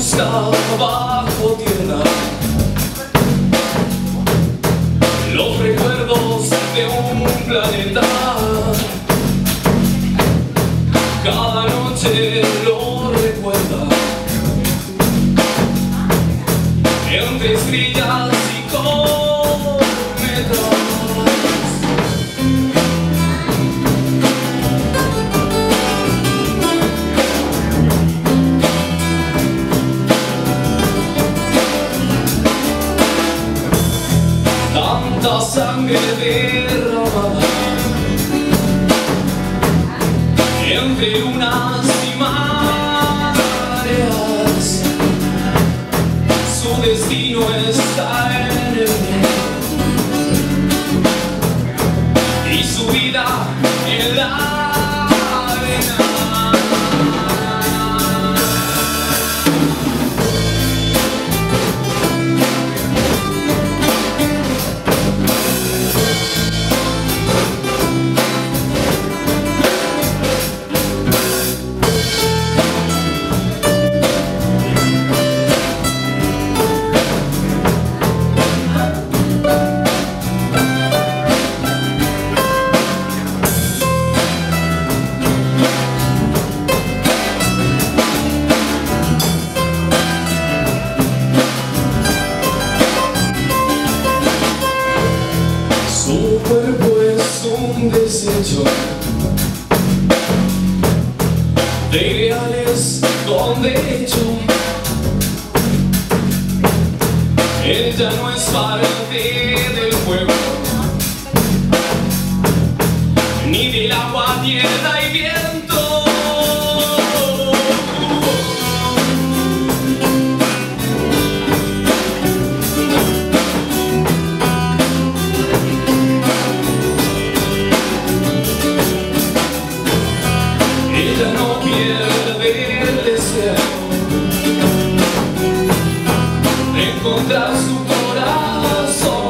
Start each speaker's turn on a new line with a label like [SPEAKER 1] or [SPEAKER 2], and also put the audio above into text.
[SPEAKER 1] busca bajo tierra los recuerdos de un planeta. Cada noche lo recuerda entre estrellas y cometas. Tanta sangre derramada entre lunas y mareas, su destino está en el mar y su vida en la arena. Su cuerpo es un desecho de ideales con derecho. Ella no es parte del fuego, ni del agua, tierra y viento. Ella no pierde el deseo de encontrar su corazón.